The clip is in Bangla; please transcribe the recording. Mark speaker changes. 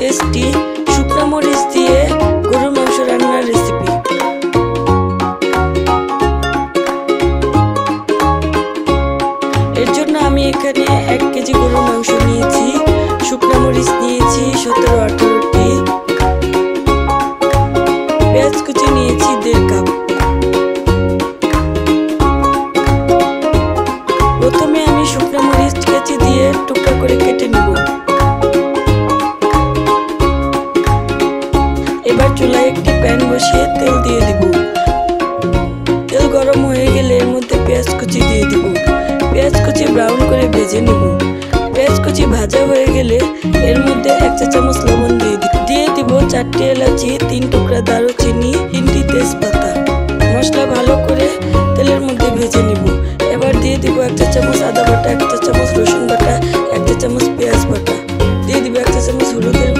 Speaker 1: টেস্টি শুকনো মরিচ দিয়ে গরুর মাংস রান্নার রেসিপি। এর জন্য আমি এখানে 1 কেজি গরুর মাংস নিয়েছি, শুকনো মরিচ নিয়েছি 17-18টি, পেঁয়াজ কুচি নিয়েছি 1.5 কাপ। প্রথমে আমি শুকনো মরিচ কেচি দিয়ে টুকরা করে কেটে নেব। এবার চুলায় একটি প্যান বসিয়ে তেল দিয়ে দিব। তেল গরম হয়ে গেলে এর মধ্যে পেঁয়াজ কুচি দিয়ে দিব। পেঁয়াজ কুচি ব্রাউন করে ভেজে নেব। পেঁয়াজ কুচি ভাজা হয়ে গেলে এর মধ্যে 1 চা চামচ লবণ দিয়ে দিব 4টি এলাচি, 3 টুকরা দারুচিনি, 3টি তেজপাতা। মশলা ভালো করে তেলের মধ্যে ভেজে নেব। এবার দিয়ে দিব 1 চা চামচ আদা বাটা, 1 চা চামচ রসুন বাটা, 1 চা চামচ পেঁয়াজ বাটা, দিয়ে দিব 1 চা চামচ হলুদের